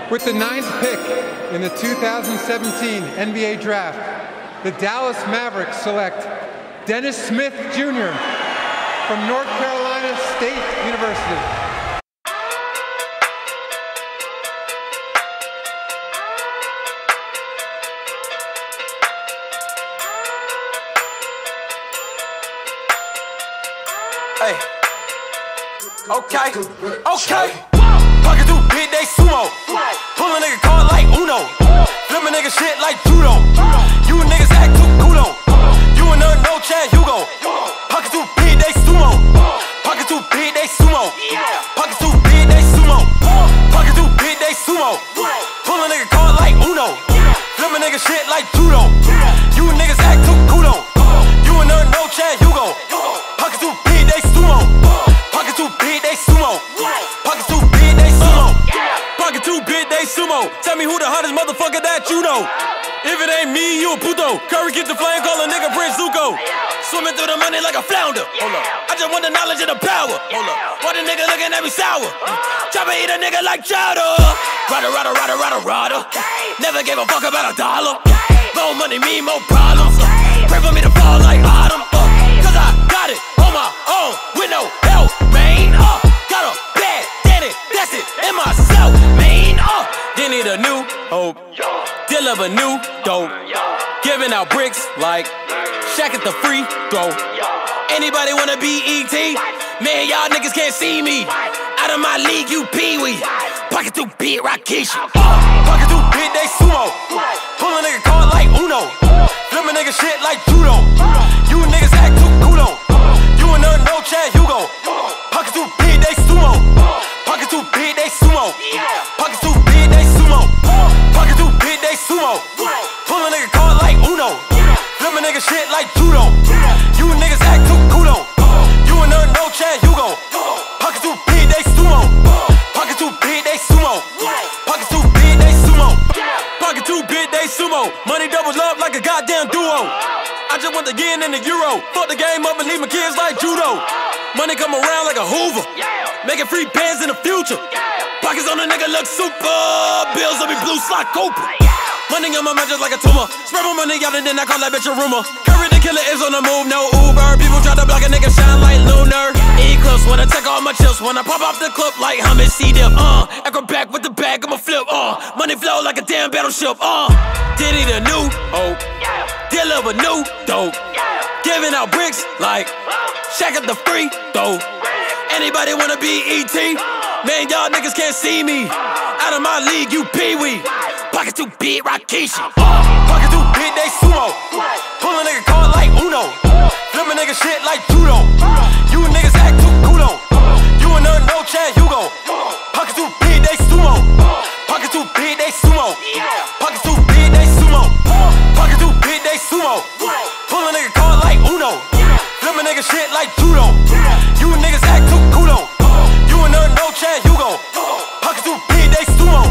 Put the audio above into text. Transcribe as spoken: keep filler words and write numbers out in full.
With the ninth pick in the two thousand seventeen N B A Draft, the Dallas Mavericks select Dennis Smith Junior from North Carolina State University. Hey, okay, okay. Pocket too big, they sumo. Pull a nigga card like Uno. Flip a nigga shit like judo. You niggas act too culo. You and her no Chad Hugo. Pocket too big, they sumo. Pocket too big, they sumo. Pocket too big, they sumo. Pocket too big, they sumo. Pull a nigga card like Uno. Flip a nigga shit like judo. You niggas act too culo. You and her no Chad Hugo. Pocket too big, they sumo. Pocket too big, they sumo. Pocket too big, they sumo. Pocket too big, they sumo. Tell me who the hottest motherfucker that you know. If it ain't me, you a puto. Curry get the flame, call a nigga Prince Zuko. Swimming through the money like a flounder. Hold up. I just want the knowledge and the power. Hold up. Why the nigga looking at me sour? Chopper eat a nigga like chowder. Rada, rada, rada, rada, rada. Never gave a fuck about a dollar. More money, me, more problems. Pray for me to fall like autumn. Cause I got it on my own with no help, man. Uh, got a bad daddy, that's it, in myself, man. Uh, they need a new hope, deal of a new dope. Giving out bricks like Shaq at the free throw. Anybody wanna be E T? Man, y'all niggas can't see me. Out of my league, you pee-wee. Pocket too big, Rakesh. Uh, pocket too big, they sumo. Pull a nigga card like Uno. Flip a nigga shit like judo. You niggas act too culo. You and her no Chad Hugo. Pocket too big, they sumo. Pocket too big, they sumo. Pocket too big, they sumo. Pocket too big, they sumo. Pull a nigga card like Uno. Flip a nigga shit like judo. You niggas act too culo. You and her no Chad Hugo. Pocket too big, they sumo. Pocket too big, they sumo. Pocket too big, they sumo. Pocket too big, they sumo. Money doubles up like a goddamn duo. I just want the yen and the euro. Fuck the game up and leave my kids like judo. Money come around like a Hoover. Making free bands in the future. Pockets on a nigga look super. Bills on me blue slot Cooper. Money on my mind just like a tumor. Spread my money out and then I call that bitch a rumor. Curry the killer is on the move, no Uber. People try to block a nigga shine like lunar. Eclipse when I take all my chips. When I pop off the clip like hummus C-dip. Uh, acrobat with the bag, I'ma flip. Uh, money flow like a damn battleship. Uh, Diddy the new hope. Deal of a new dope. Giving out bricks like Shaq at the free throw. Anybody wanna be E T? Man, y'all niggas can't see me. Out of my league, you pee-wee. Pocket too big, Rakesh. Uh, pocket too big, they sumo. Pull a nigga card like Uno. Flip a nigga shit like judo. You niggas act too culo. You and her no Chad Hugo. Pocket too big, they sumo. Pocket too big, they sumo. Pocket too big, they sumo. Pocket too big, they sumo. Pull a nigga card like Uno. Flip a nigga shit like judo. You niggas act too culo. You and her no Chad Hugo. Pocket too big, they sumo.